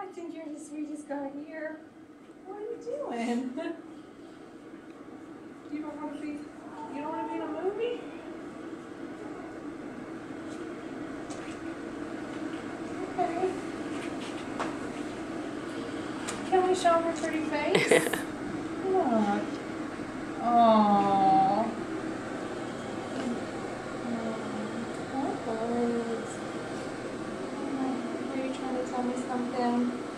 I think you're the sweetest guy here. What are you doing? You don't want to be in a movie? Okay. Can we show her pretty face? Look. Aww. Are you trying to tell me something?